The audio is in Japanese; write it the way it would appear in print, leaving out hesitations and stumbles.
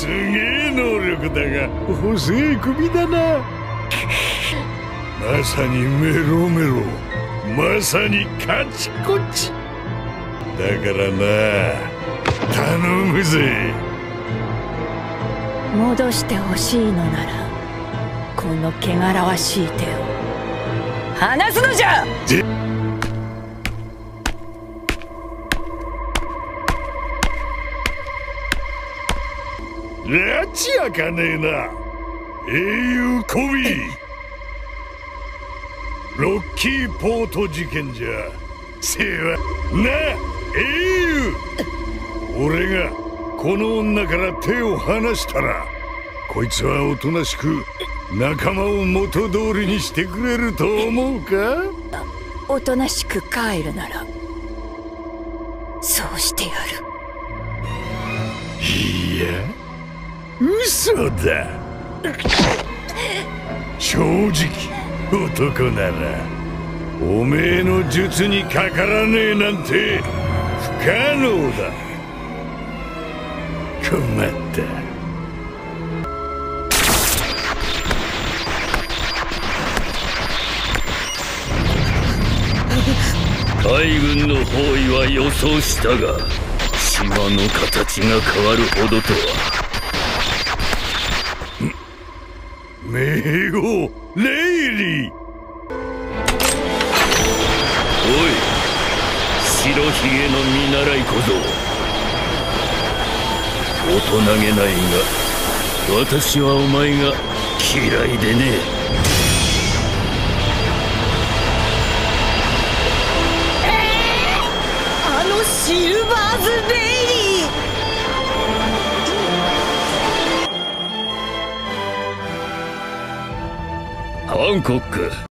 すげえ能力だが細い首だな。まさにメロメロ、まさにカチコチだからな、頼むぜ。 戻してほしいのならこの汚らわしい手を離すのじゃ。 らちやかねえな、英雄コビー。ロッキーポート事件じゃ世話な、英雄。俺がこの女から手を離したらこいつはおとなしく仲間を元通りにしてくれると思うか？ おとなしく帰るならそうしてやる。 いや嘘だ。正直男ならおめえの術にかからねえなんて不可能だ。困った。 海軍の包囲は予想したが島の形が変わるほどとは。 冥王レイリー。 おい、白ひげの見習い小僧。大人げないが私はお前が嫌いでね。 あのシルバーズ・レイリー。 ハンコック。